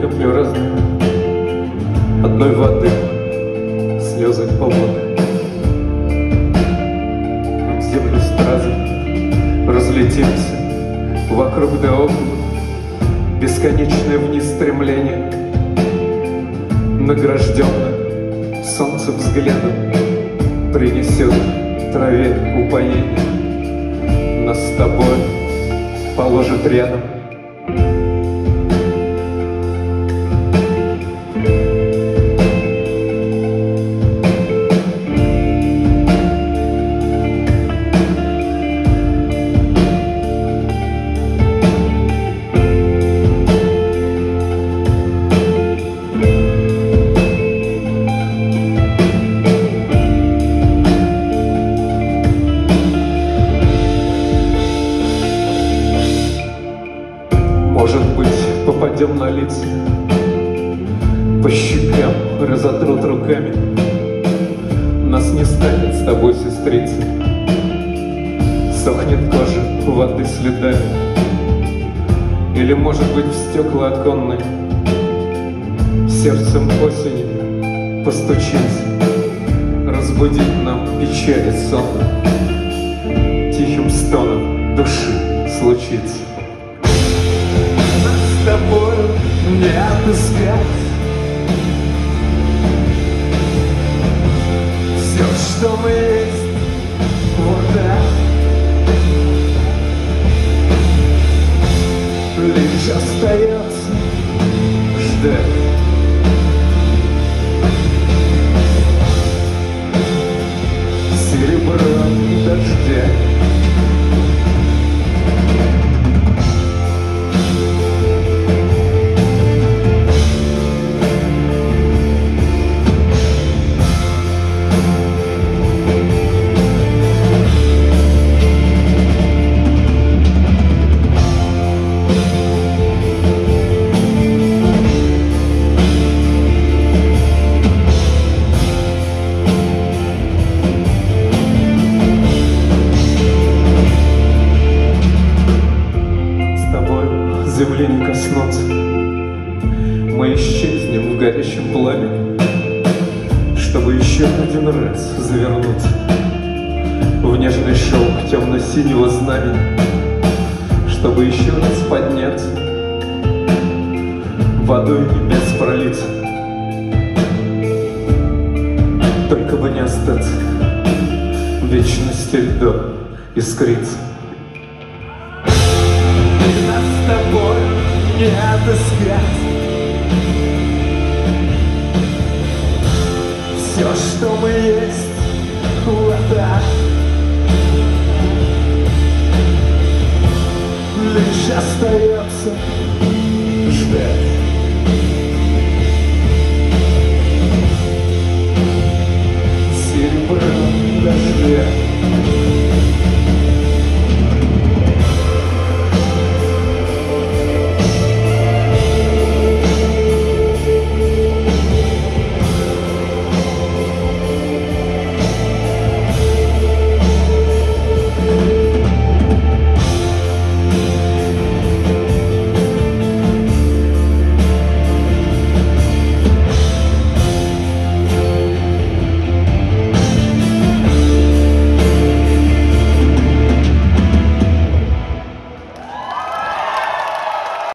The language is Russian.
каплю разных одной воды, слезы поводы. В землю стразы разлетимся вокруг да около, бесконечное вниз стремление, награжденное солнце взглядом, принесет траве упоение, нас с тобой положит рядом. Может быть, попадем на лица, по щекам разотрут руками, нас не станет с тобой, сестрица, сохнет кожа воды следами. Или, может быть, в стекла оконные сердцем осени постучимся, разбудить нам печали сон, тихим стоном души случится. С тобою не отыскать все, что мы есть, вот так. Лишь остается ждать. Серебром дождя. Земли не коснуться, мы исчезнем в горящем пламени, чтобы еще один раз завернуться в нежный шелк темно-синего знамени, чтобы еще раз подняться, водой небес пролиться, только бы не остаться в вечности льдом искриться. С тобой не отыскать все, что мы есть, вот так. Лишь остается